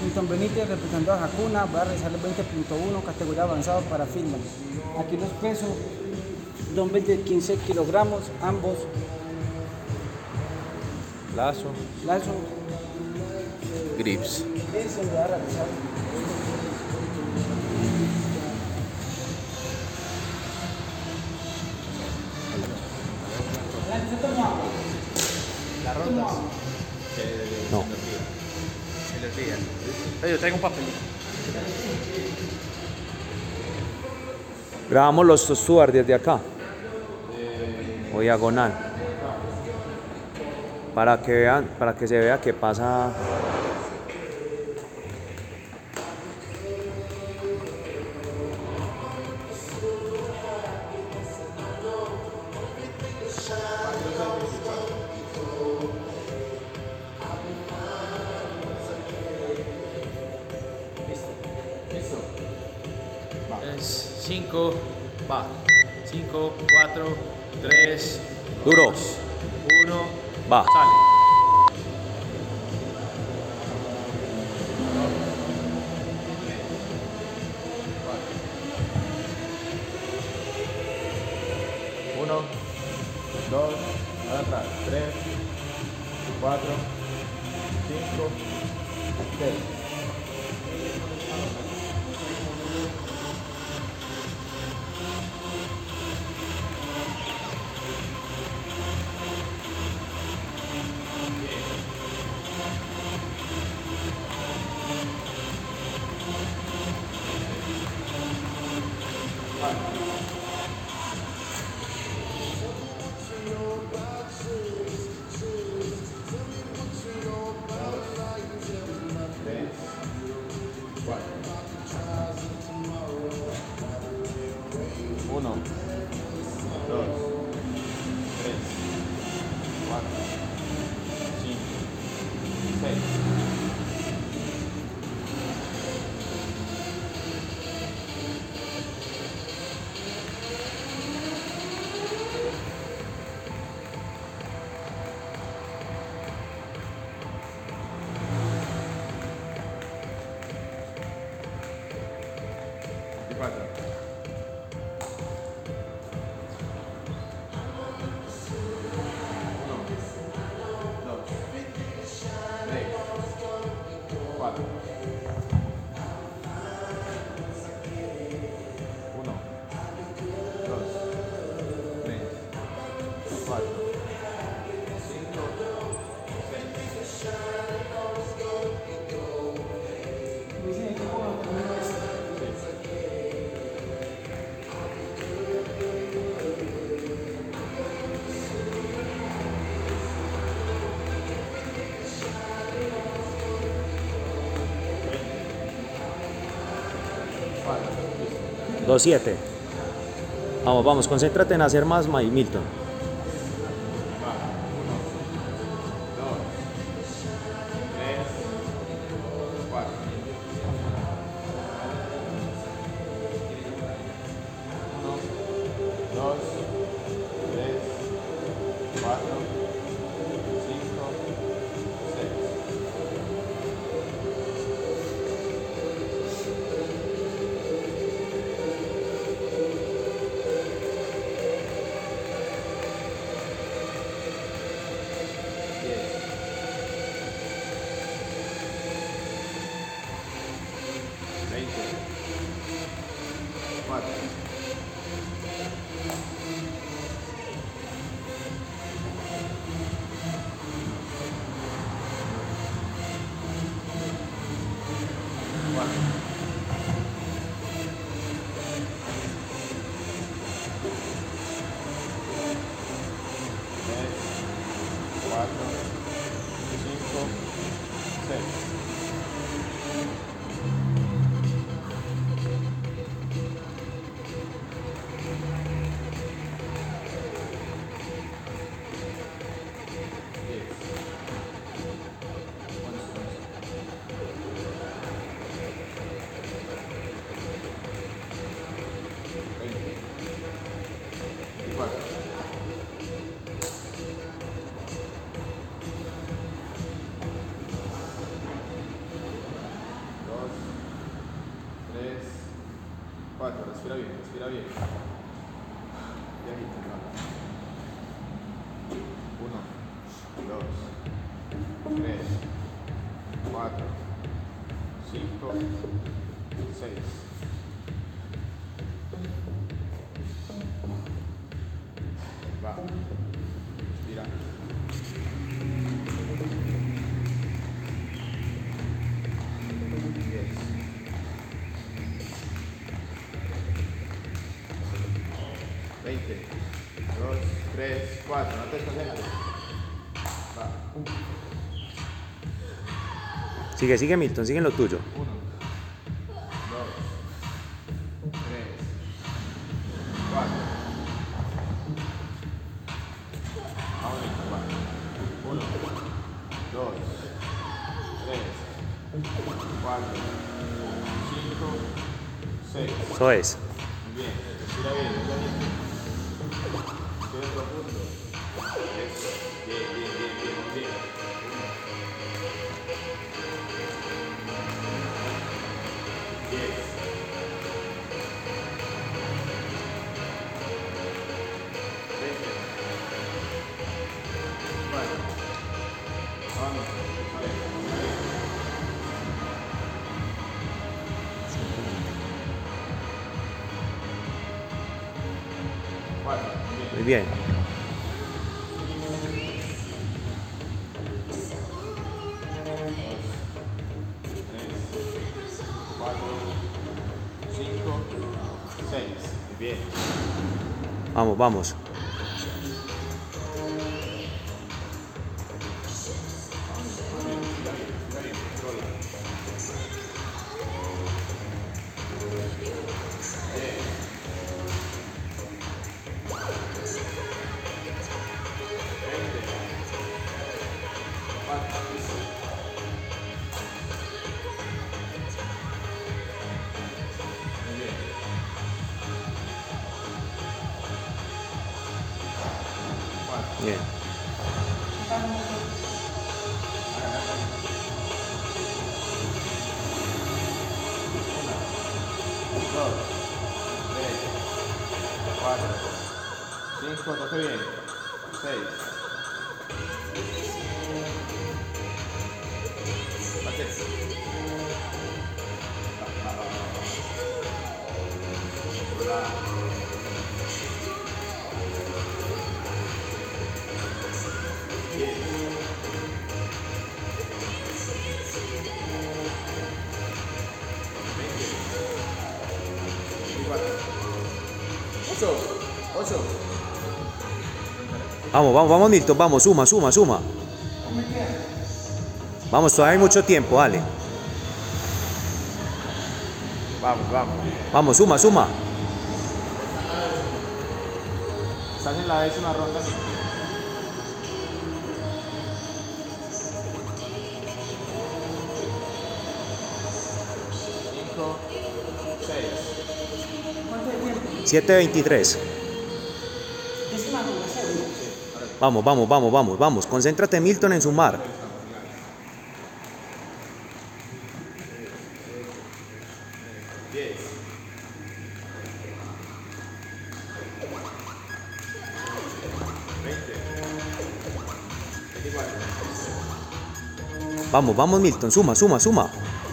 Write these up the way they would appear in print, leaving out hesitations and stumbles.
Milton Benítez representando a Hakuna, voy a realizar el 20.1, categoría avanzado para firma. Aquí los pesos, dumbbell de 15 kilogramos, ambos. Lazo. Lazo. Grips. Eso lo voy a realizar. Las rondas. No. Se les olvida. Yo traigo un papelito. Grabamos los Stuart desde acá. O diagonal. Para que vean, para que se vea que pasa. Es 5, va. 5, 4, 3, Duro. 1, Va. sale. Uno, dos, atrás, 3, 4, 5, 6. Uno, dos, tres, cuatro, cinco, seis. Y cuatro. Dos, 7. Vamos, vamos, concéntrate en hacer más, Milton. Dos, tres, cuatro, cinco, seis. Cuatro, cinco, seis. 4, respira bien, respira bien. Viajito, va. 1, 2, 3, 4, 5, 6. Va. Respira. 20, 2, 3, 4, no te desconcentres. Va. Sigue, sigue Milton, sigue en lo tuyo. 1, 2, 3, 4. Vamos, va. 1, 2, 3, 4, 5, 6. Eso es. Muy bien, respira bien, respira bien. Respira profundo. Eso. Bien, bien, bien, bien, muy bien. 10. 20. 4. Vamos. A ver, a ver. 4. Muy bien. 4, 5, 6. Bien. Vamos, vamos. Bien. Dos, tres, cuatro, cinco, toque bien, 6. Bate. Hola. 8. Vamos, vamos, vamos Milton, vamos, suma, suma, suma. Vamos, todavía hay mucho tiempo, dale. Vamos, vamos. Vamos, suma, suma. Estás en la décima ronda. 5, 6. 7:23. Vamos, vamos, vamos, vamos, vamos. Concéntrate Milton en sumar. 10. 20. 24. Vamos, vamos Milton, suma, suma, suma.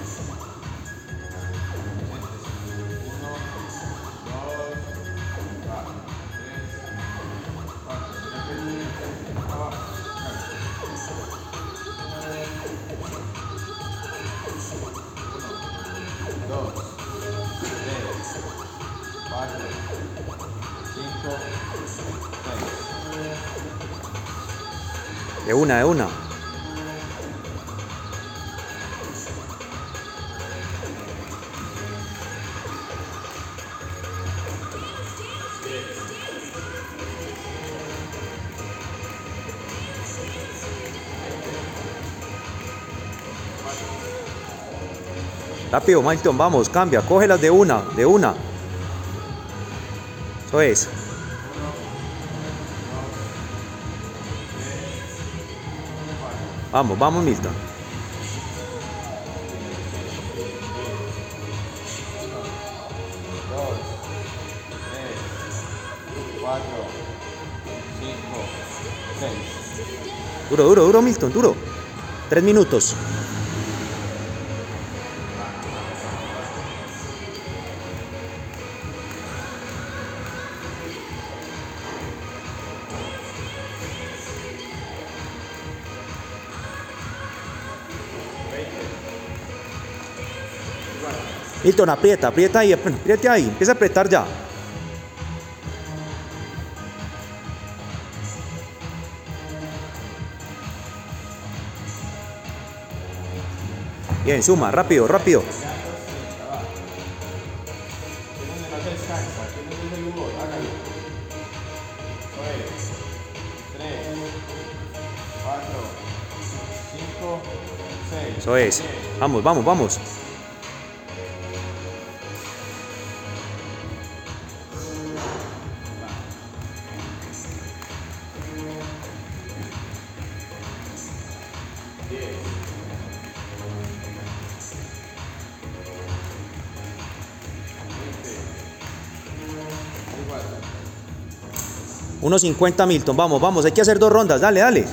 2, 3, 4, 5, 6. De una, de una. Rápido, Milton, vamos, cambia, cógelas de una, de una. Eso es. Vamos, vamos, Milton. 2, Duro, duro, duro, Milton, duro. 3 minutos. Milton, aprieta, aprieta ahí, apriete ahí, empieza a apretar ya. Bien, suma, rápido, rápido. ¿Quién no descansa? ¿Quién no es el humor? Hágalo. 3, 4, 5, 6. Eso es. Vamos, vamos, vamos. Unos 50, Milton, vamos, vamos, hay que hacer 2 rondas, dale, dale.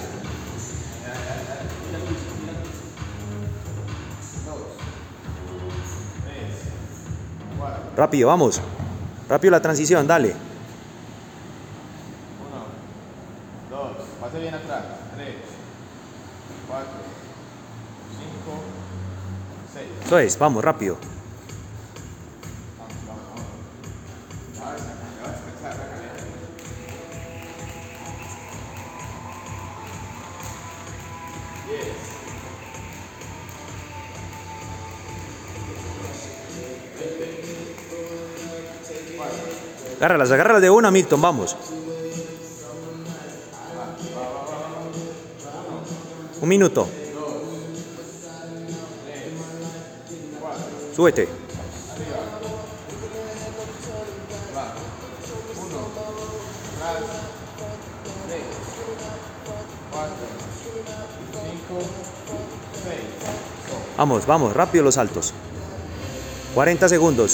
Rápido, vamos. Rápido la transición, dale. 1, 2, pase bien atrás. 3, 4, 5, 6. Eso es, vamos, rápido. Ya va a descansar, hágale. 10. Agárralas, agárralas de una, Milton, vamos. 1 minuto. Súbete. 1, 3, 4, 5, 6. Vamos, vamos, rápido los saltos. 40 segundos.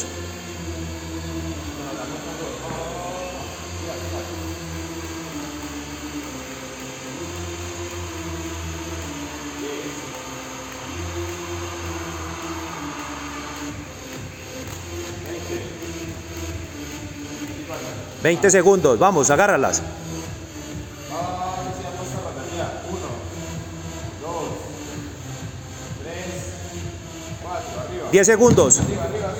¿20 segundos? Vamos, agárralas. 1, 2, 3, 4, arriba. 10 segundos. Arriba.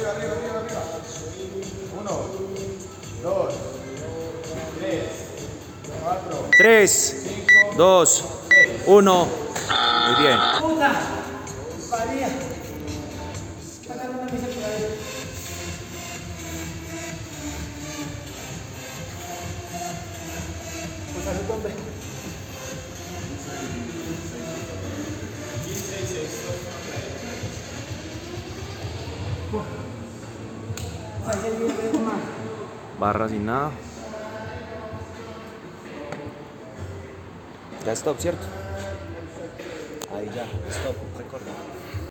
1, 2, 3, 4, 3, 2, 1. Muy bien. ¡Puta! María. Sacar una misa por ahí. Pues salud, hombre. Ahí se viene más. Barra sin nada. Ya stop, ¿cierto? Ahí ya, stop, recorta.